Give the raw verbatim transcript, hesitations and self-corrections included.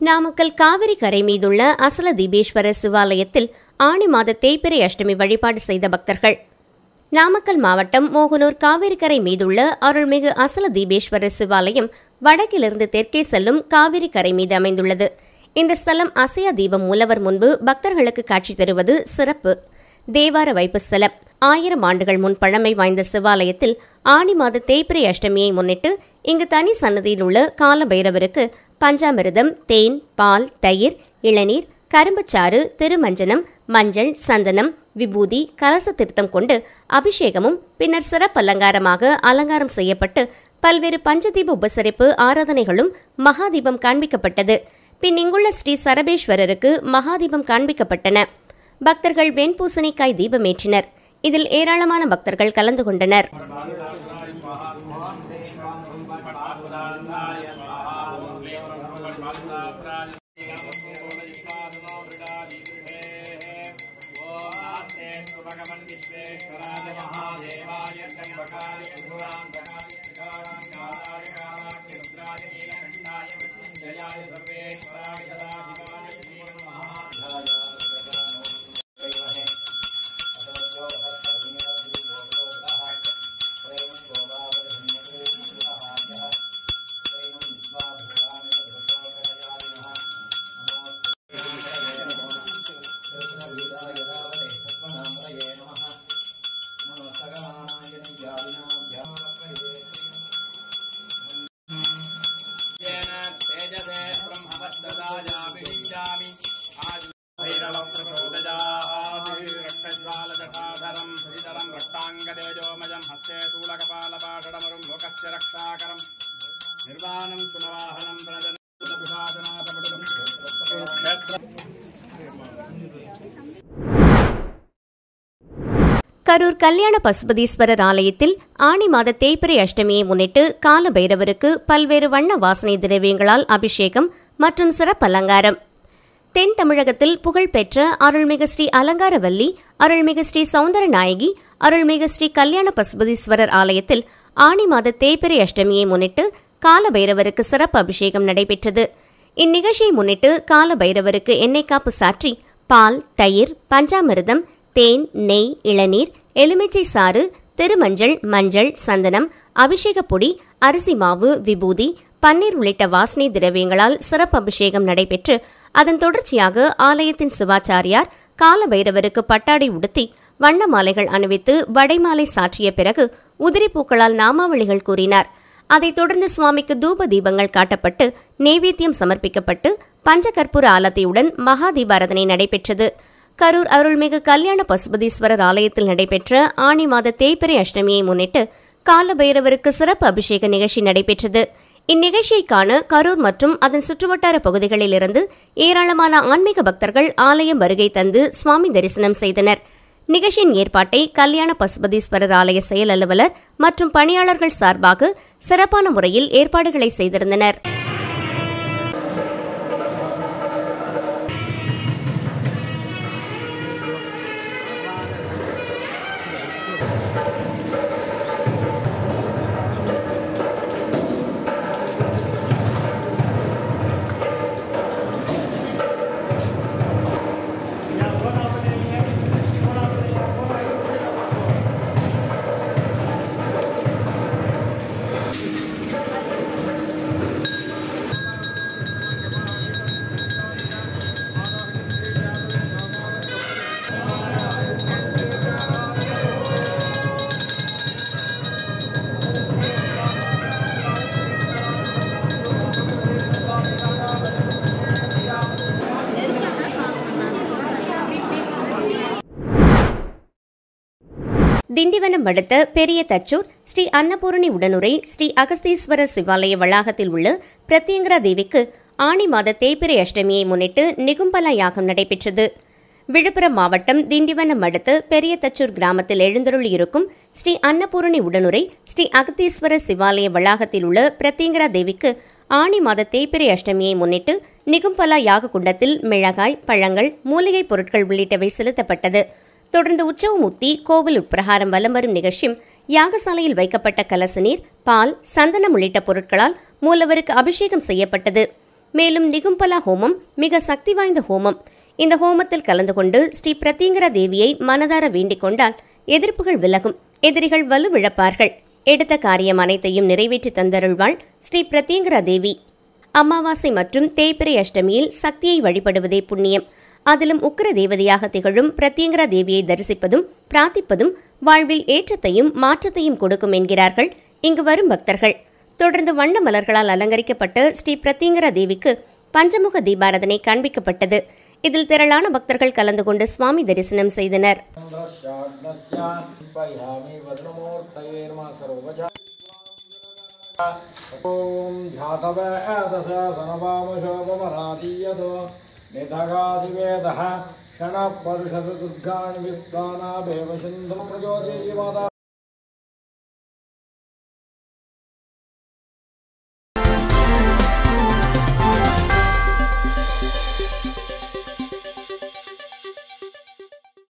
நாமக்கல் காவிரி கரை மீதுள்ள அசல தீபேஸ்வரர் சிவாலயத்தில் ஆணி மாத தேய்பிறை அஷ்டமி வழிபாடு செய்த பக்தர்கள். நாமக்கல் மாவட்டம் மோகனூர் காவிரிக்கரை மீதுள்ள அருள்மிகு அசல தீபேஸ்வரர் சிவாலயம் வடக்கிலிருந்து தெற்கே செல்லும் காவிரி கரை மீது அமைந்துள்ளது. இந்த ஸ்தலம் அசையா தீபம் மூலவர் முன்பு பக்தர்களுக்கு காட்சி தருவது சிறப்பு. தேவார வைப்பு ஸ்தலம். ஆயிரம் ஆண்டுகள் முன் பழமை வாய்ந்த சிவாலயத்தில் ஆணி மாத தேய்பிறை அஷ்டமியை முன்னிட்டு இங்கு தனி சன்னதியில் உள்ள கால பைரவருக்கு பஞ்சாமிர்தம், தேன், பால், தயிர், இளநீர், கரும்புச்சாறு, திருமஞ்சனம், மஞ்சள், சந்தனம், விபூதி, கலச தீர்த்தம் கொண்டு அபிஷேகமும் பின்னர் சிறப்பு அலங்காரமாக அலங்காரம் செய்யப்பட்டு பல்வேறு பஞ்சதீப உபசரிப்பு ஆராதனைகளும் மகாதீபம் காண்பிக்கப்பட்டது. பின் இங்குள்ள ஸ்ரீ சரபேஸ்வரருக்கு மகாதீபம் காண்பிக்கப்பட்டன. பக்தர்கள் வெண்பூசணிக்காய் தீபமேற்றினர். இதில் ஏராளமான பக்தர்கள் கலந்து கொண்டனர். கரூர் கல்யாண பசுபதீஸ்வரர் ஆலயத்தில் ஆணி மாத தேய்பிறை அஷ்டமியை முன்னிட்டு கால பைரவருக்கு பல்வேறு வண்ண வாசனை திரவியங்களால் அபிஷேகம் மற்றும் சிறப்பு அலங்காரம். தென் தமிழகத்தில் புகழ்பெற்ற அருள்மிகு ஸ்ரீ அலங்காரவல்லி, அருள்மிகு ஸ்ரீ சௌந்தரநாயகி, அருள்மிகு ஸ்ரீ கல்யாண பசுபதீஸ்வரர் ஆலயத்தில் ஆணி மாத தேய்பிறை அஷ்டமியை முன்னிட்டு கால பைரவருக்கு சிறப்பு அபிஷேகம் நடைபெற்றது. இந்நிகழ்ச்சியை முன்னிட்டு கால பைரவருக்கு எண்ணெய் காப்பு சாற்றி பால், தயிர், பஞ்சாமிர்தம், தேன், நெய், இளநீர், எலுமிச்சை சாறு, திருமஞ்சள், மஞ்சள், சந்தனம், அபிஷேக பொடி, அரிசி மாவு, விபூதி, பன்னீர் உள்ளிட்ட வாசனை திரவியங்களால் சிறப்பு அபிஷேகம் நடைபெற்று அதன் தொடர்ச்சியாக ஆலயத்தின் சிவாச்சாரியார் கால பைரவருக்கு பட்டாடை உடுத்தி வண்ண மாலைகள் அணிவித்து வடைமாலை சாற்றிய பிறகு உதிரி பூக்களால் நாமாவளிகள் கூறினார். அதைத் தொடர்ந்து சுவாமிக்கு தூப தீபங்கள் காட்டப்பட்டு நெய்வேத்தியம் சமர்ப்பிக்கப்பட்டு பஞ்சகற்பூர ஆலத்தியுடன் மகா தீபாராதனை நடைபெற்றது. கரூர் அருள்மிகு கல்யாண பசுபதீஸ்வரர் ஆலயத்தில் நடைபெற்ற ஆணி மாத தேய்பிறை அஷ்டமியை முன்னிட்டு கால பைரவருக்கு சிறப்பு அபிஷேக நிகழ்ச்சி நடைபெற்றது. இந்நிகழ்ச்சியை காண கரூர் மற்றும் அதன் சுற்றுவட்டார பகுதிகளில் இருந்து ஏராளமான ஆன்மீக பக்தர்கள் ஆலயம் வருகை தந்து சுவாமி தரிசனம் செய்தனர். நிகழ்ச்சியின் ஏற்பாட்டை கல்யாண பசுபதீஸ்வரர் ஆலய செயல் அலுவலர் மற்றும் பணியாளர்கள் சார்பாக சிறப்பான முறையில் ஏற்பாடுகளை செய்திருந்தனர். திண்டிவனம் அடுத்த பெரிய தச்சூர் ஸ்ரீ அன்னபூரணி உடனுரை ஸ்ரீ அகஸ்தீஸ்வரர் சிவாலய வளாகத்தில் உள்ள பிரத்யங்கரா தேவிக்கு ஆணி மாத தேய்பிறை அஷ்டமியை முன்னிட்டு நிகும்பலா யாகம் நடைபெற்றது. விழுப்புரம் மாவட்டம் திண்டிவனம் அடுத்த பெரிய தச்சூர் கிராமத்தில் எழுந்தருளி இருக்கும் ஸ்ரீ அன்னபூரணி உடனுரை ஸ்ரீ அகஸ்தீஸ்வரர் சிவாலய வளாகத்தில் உள்ள பிரத்யங்கரா தேவிக்கு ஆணி மாத தேய்பிறை அஷ்டமியை முன்னிட்டு நிகும்பலா யாக குண்டத்தில் மிளகாய், பழங்கள், மூலிகைப் பொருட்கள் உள்ளிட்டவை செலுத்தப்பட்டது. தொடர்ந்து உற்சவமூர்த்தி கோவில் உட்பிரகாரம் வலம் வரும் நிகழ்ச்சியும் யாகசாலையில் வைக்கப்பட்ட கலச நீர், பால், சந்தனம் உள்ளிட்ட பொருட்களால் மூலவருக்கு அபிஷேகம் செய்யப்பட்டது. மேலும் நிகும்பலா ஹோமம் மிக சக்தி வாய்ந்த ஹோமம். இந்த ஹோமத்தில் கலந்து கொண்டு ஸ்ரீ பிரத்யங்கரா தேவியை மனதார வேண்டிக் கொண்டால் எதிர்ப்புகள் விலகும், எதிரிகள் வலுவிழப்பார்கள். எடுத்த காரியம் அனைத்தையும் நிறைவேற்றி தந்தருள்வாள் ஸ்ரீ பிரத்யங்கரா தேவி. அமாவாசை மற்றும் தேய்பிறை அஷ்டமியில் சக்தியை வழிபடுவதே புண்ணியம். அதிலும் உக்கிர தேவதையாக திகழும் பிரத்யங்கரா தேவியை தரிசிப்பதும் பிரார்த்திப்பதும் வாழ்வில் ஏற்றத்தையும் மாற்றத்தையும் கொடுக்கும் என்கிறார்கள் இங்கு வரும் பக்தர்கள். தொடர்ந்து வண்ண மலர்களால் அலங்கரிக்கப்பட்ட ஸ்ரீ பிரத்யங்கரா தேவிக்கு பஞ்சமுக தீபாராதனை காண்பிக்கப்பட்டது. இதில் திரளான பக்தர்கள் கலந்து கொண்டு சுவாமி தரிசனம் செய்தனர்.